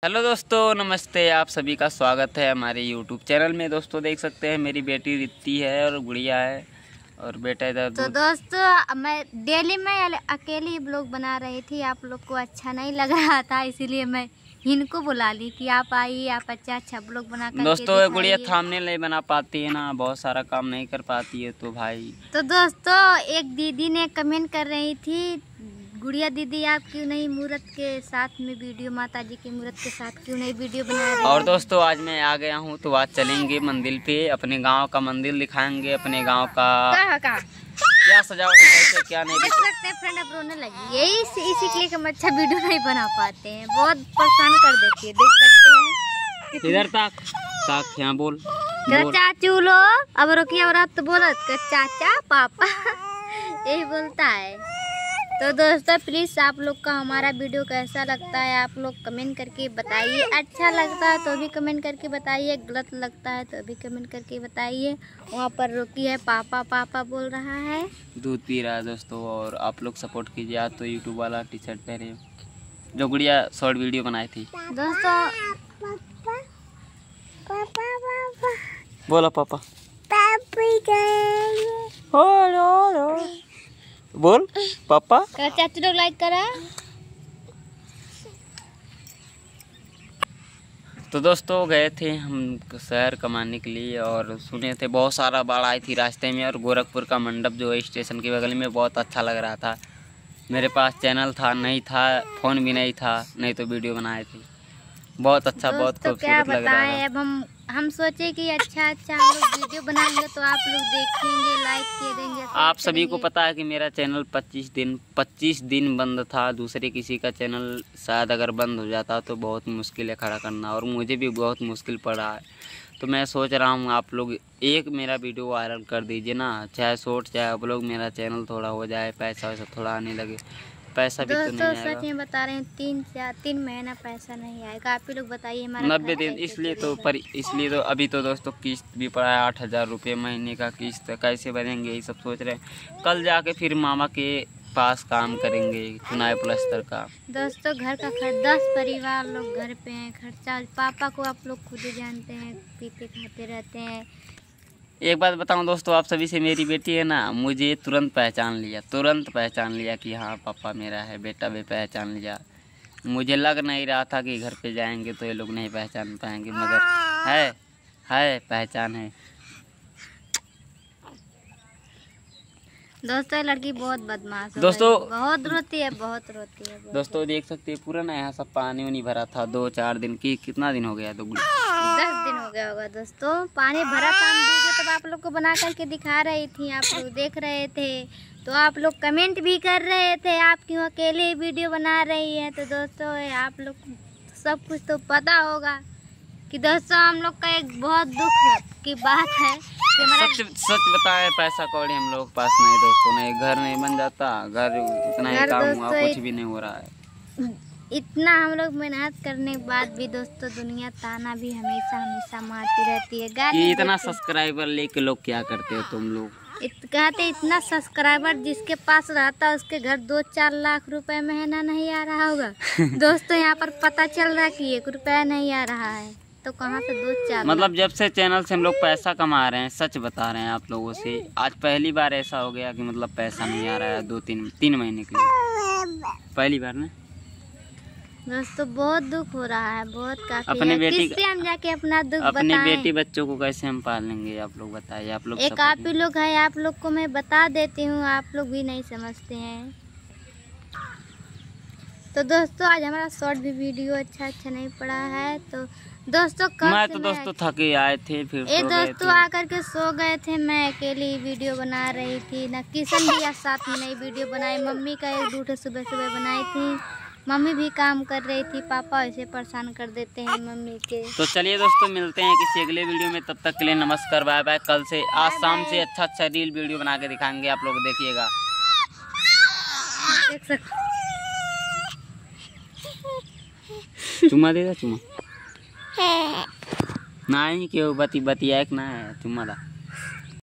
Hello दोस्तों, नमस्ते। आप सभी का स्वागत है हमारे यूट्यूब चैनल में। दोस्तों देख सकते हैं मेरी बेटी रित्ती है और गुड़िया है और बेटा इधर। तो दोस्तों मैं डेली में अकेली ब्लॉग बना रही थी, आप लोग को अच्छा नहीं लग रहा था, इसीलिए मैं इनको बुला ली कि आप आइए, आप अच्छा ब्लॉग बना कर दोस्तों गुड़िया थंबनेल नहीं बना पाती है ना, बहुत सारा काम नहीं कर पाती है तो भाई। तो दोस्तों एक दीदी ने कमेंट कर रही थी, गुड़िया दीदी आप क्यों नहीं मूर्त के साथ में वीडियो, माता जी की मूर्त के साथ क्यों नहीं वीडियो बना रहे? और दोस्तों आज मैं आ गया हूँ तो आज चलेंगे मंदिर पे, अपने गांव का मंदिर दिखाएंगे, अपने गांव का क्या सजावट कैसे क्या नहीं देख सकते हैं। फ्रेंड अब रोने लगी, यही इसी के लिए हम अच्छा वीडियो नहीं बना पाते हैं, बहुत परेशान कर देती है। देख सकते हैं इधर तक यहाँ बोल चाचू लो, अब रोकी अब तो बोलत चाचा पापा यही बोलता है। तो दोस्तों प्लीज़ आप लोग का हमारा वीडियो कैसा लगता है आप लोग कमेंट करके बताइए। अच्छा लगता है तो भी कमेंट करके बताइए, गलत लगता है तो भी कमेंट करके बताइए। वहाँ पर रोकी है पापा पापा बोल रहा है, दूध पी रहा है दोस्तों। और आप लोग सपोर्ट कीजिए। आज तो यूट्यूब वाला टी शर्ट पहने जो गुड़िया शॉर्ट वीडियो बनाई थी। दोस्तों बोला पापा बोल पापा। चाचू लोग लाइक करा। तो दोस्तों गए थे हम शहर कमाने के लिए और सुने थे बहुत सारा बाढ़ आई थी रास्ते में। और गोरखपुर का मंडप जो है स्टेशन के बगल में, बहुत अच्छा लग रहा था। मेरे पास चैनल था नहीं था, फ़ोन भी नहीं था, नहीं तो वीडियो बनाए थे। बहुत अच्छा, बहुत खूबसूरत लग रहा है। अब हम सोचे कि अच्छा हम लोग वीडियो बनाएंगे तो आप लोग देखेंगे, लाइक करेंगे। आप सभी को पता है कि मेरा चैनल 25 दिन बंद था। दूसरे किसी का चैनल शायद अगर बंद हो जाता तो बहुत मुश्किल है खड़ा करना, और मुझे भी बहुत मुश्किल पड़ रहा है। तो मैं सोच रहा हूँ आप लोग एक मेरा वीडियो वायरल कर दीजिए ना, चाहे शॉर्ट चाहे आप लोग, मेरा चैनल थोड़ा हो जाए, पैसा वैसा थोड़ा आने लगे। पैसा भी तो नहीं आएगा। सच में बता रहे हैं 3 महीना पैसा नहीं आएगा। आप ही लोग बताइए हमारा 90 दिन। इसलिए तो अभी तो दोस्तों किस्त भी पड़ा है 8,000 रुपये महीने का किस्त, कैसे भरेंगे यही सब सोच रहे हैं। कल जाके फिर मामा के पास काम करेंगे चुनाव प्लस्तर का। दोस्तों घर का खर्च 10 परिवार लोग घर पे हैं, खर्चा पापा को आप लोग खुद ही जानते हैं, पीते खाते रहते हैं। एक बात बताऊं दोस्तों आप सभी से, मेरी बेटी है ना, मुझे तुरंत पहचान लिया कि हाँ पापा मेरा है, बेटा भी पहचान लिया। मुझे लग नहीं रहा था कि घर पे जाएंगे तो ये लोग नहीं पहचान पाएंगे, मगर है पहचान है। दोस्तों लड़की बहुत बदमाश है दोस्तों, बहुत रोती है। दोस्तों देख सकते हैं पूरा ना यहाँ सब पानी उनी भरा था 2-4 दिन की। कितना दिन हो गया? 10 दिन हो गया होगा दोस्तों, पानी भरा था। वीडियो तब आप लोग को बना करके दिखा रही थी, आप लोग देख रहे थे, तो आप लोग कमेंट भी कर रहे थे आप क्यों अकेले वीडियो बना रही है। तो दोस्तों आप लोग सब कुछ तो पता होगा कि दोस्तों हम लोग का एक बहुत दुख की बात है कि सच बताए, पैसा कौड़ी हम लोग पास नहीं दोस्तों, नहीं घर नहीं बन जाता, घर इतना ही काम हुआ, कुछ भी नहीं हो रहा है। इतना हम लोग मेहनत करने के बाद भी दोस्तों दुनिया ताना भी हमेशा मारती रहती है। कि इतना सब्सक्राइबर लेके लोग क्या करते हो तुम लोग? कहते इतना सब्सक्राइबर जिसके पास रहता है उसके घर 2-4 लाख रुपए महीना नहीं आ रहा होगा। दोस्तों यहाँ पर पता चल रहा है कि 1 रुपया नहीं आ रहा है, तो कहाँ से 2-4 मतलब जब से चैनल से हम लोग पैसा कमा रहे हैं, सच बता रहे हैं आप लोगों से, आज पहली बार ऐसा हो गया कि मतलब पैसा नहीं आ रहा है 2-3 महीने के लिए, पहली बार ना। दोस्तों बहुत दुख हो रहा है, बहुत काफी। अपनी बेटी किससे हम जाके अपना दुख अपनी बेटी बच्चों को कैसे हम पालेंगे? आप लोग बताइए। आप लोग एक आप ही लोग है, आप लोग को मैं बता देती हूँ, आप लोग भी नहीं समझते हैं। तो दोस्तों आज हमारा शॉर्ट भी वीडियो अच्छा नहीं पड़ा है। तो दोस्तों मैं तो दोस्तों थके आए थे, फिर दोस्तों आकर के सो गए थे। मैं अकेली वीडियो बना रही थी, ना किशन भी साथ में नहीं वीडियो बनाई। मम्मी का 1-2 सुबह बनाई थी, मम्मी भी काम कर रही थी, पापा ऐसे परेशान कर देते हैं मम्मी के। तो चलिए दोस्तों मिलते हैं किसी अगले वीडियो में, तब तक के लिए नमस्कार, बाय बाय। कल से आज शाम से अच्छा रील वीडियो बना के दिखाएंगे, आप लोग देखिएगा। देख सकते चुम्मा देगा, चुम्मा नहीं क्यों बतिया एक ना है, चुम्मा दा।